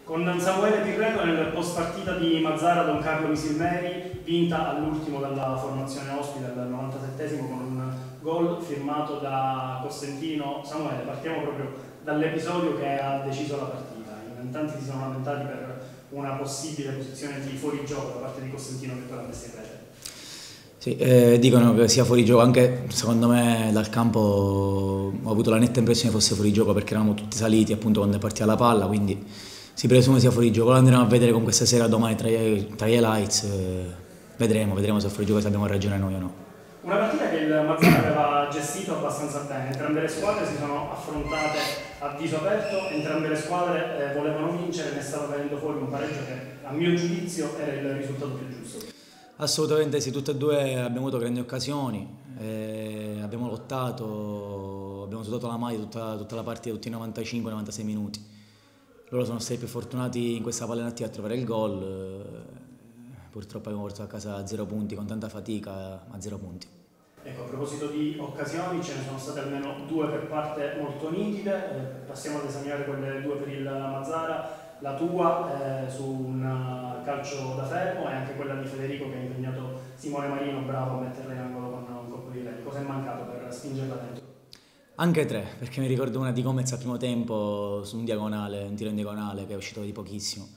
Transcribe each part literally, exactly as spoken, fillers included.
Con Samuele Pirreto nel post partita di Mazzara Don Carlo Misilmeri, vinta all'ultimo dalla formazione ospite al novantasettesimo con un gol firmato da Costantino. Samuele, partiamo proprio dall'episodio che ha deciso la partita. In tanti si sono lamentati per una possibile posizione di fuorigioco da parte di Costantino che poi l'avesse presa. Sì, eh, dicono che sia fuorigioco, anche secondo me dal campo ho avuto la netta impressione che fosse fuorigioco perché eravamo tutti saliti appunto quando è partita la palla, quindi si presume sia fuorigioco. Lo andremo a vedere con questa sera domani tra gli, tra gli highlights, eh, vedremo, vedremo se è fuorigioco, se abbiamo ragione noi o no. Una partita che il Mazzara aveva gestito abbastanza bene, entrambe le squadre si sono affrontate a viso aperto, entrambe le squadre eh, volevano vincere, ne stava venendo fuori un pareggio che a mio giudizio era il risultato più giusto. Assolutamente sì, tutte e due abbiamo avuto grandi occasioni, eh, abbiamo lottato, abbiamo sudato la maglia tutta, tutta la partita, tutti i novantacinque novantasei minuti. Loro sono stati più fortunati in questa palla inattiva a trovare il gol, eh, purtroppo abbiamo portato a casa zero punti con tanta fatica, ma zero punti. Ecco, a proposito di occasioni, ce ne sono state almeno due per parte molto nitide, eh, passiamo ad esaminare quelle due per il Mazzara. La tua eh, su un calcio da fermo e anche quella di Federico che ha impegnato Simone Marino, bravo a metterla in angolo con un colpo di rete. Cosa è mancato per spingerla dentro? Anche tre, perché mi ricordo una di Gomez al primo tempo su un diagonale, un tiro in diagonale che è uscito di pochissimo.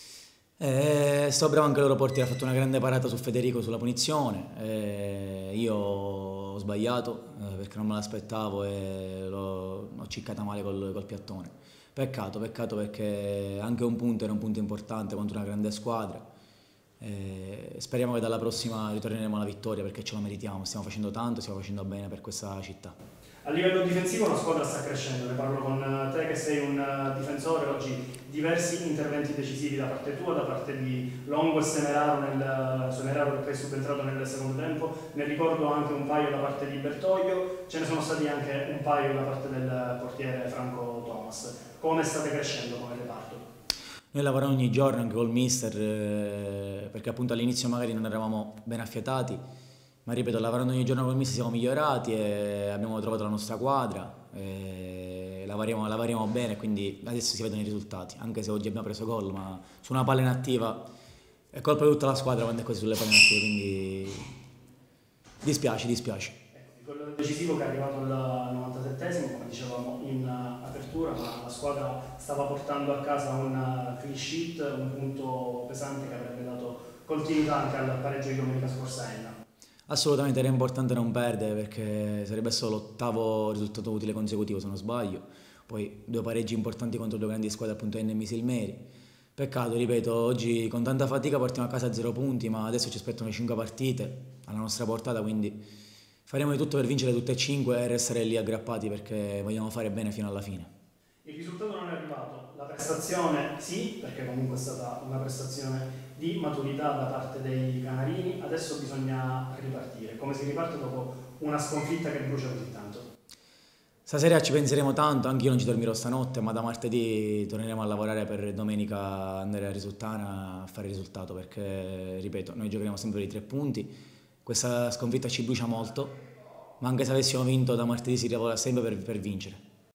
E sto bravo anche il loro portiere, ha fatto una grande parata su Federico sulla punizione. E io ho sbagliato eh, perché non me l'aspettavo e l'ho ciccata male col, col piattone. Peccato, peccato perché anche un punto era un punto importante contro una grande squadra. E speriamo che dalla prossima ritorneremo alla vittoria perché ce lo meritiamo, stiamo facendo tanto, stiamo facendo bene per questa città. A livello difensivo la squadra sta crescendo, ne parlo con te che sei un difensore, oggi diversi interventi decisivi da parte tua, da parte di Longo e Semeraro, nel, Semeraro che è subentrato nel secondo tempo, ne ricordo anche un paio da parte di Bertoglio, ce ne sono stati anche un paio da parte del portiere Franco Thomas. Come state crescendo come reparto? Noi lavoriamo ogni giorno anche col mister, eh, perché appunto all'inizio magari non eravamo ben affiatati, ma ripeto, lavorando ogni giorno col mister siamo migliorati e abbiamo trovato la nostra quadra, e lavoriamo, lavoriamo bene, quindi adesso si vedono i risultati, anche se oggi abbiamo preso gol, ma su una palla inattiva è colpa di tutta la squadra quando è così sulle palle inattive, quindi dispiace, dispiace. Quello decisivo che è arrivato al novantasettesimo, come dicevamo in apertura, ma la squadra stava portando a casa un clean sheet, un punto pesante che avrebbe dato continuità anche al pareggio di domenica scorsa a Enna. Assolutamente era importante non perdere perché sarebbe stato l'ottavo risultato utile consecutivo se non sbaglio, poi due pareggi importanti contro due grandi squadre appunto Enna e Misilmeri. Peccato, ripeto, oggi con tanta fatica portiamo a casa zero punti, ma adesso ci aspettano cinque partite alla nostra portata, quindi faremo di tutto per vincere tutte e cinque e restare lì aggrappati perché vogliamo fare bene fino alla fine. Il risultato non è arrivato, la prestazione sì, perché comunque è stata una prestazione di maturità da parte dei canarini, adesso bisogna ripartire. Come si riparte dopo una sconfitta che brucia così tanto? Stasera ci penseremo tanto, anche io non ci dormirò stanotte, ma da martedì torneremo a lavorare per domenica andare a Risultana a fare il risultato perché, ripeto, noi giocheremo sempre per i tre punti, questa sconfitta ci brucia molto, ma anche se avessimo vinto da martedì si lavora sempre per, per vincere.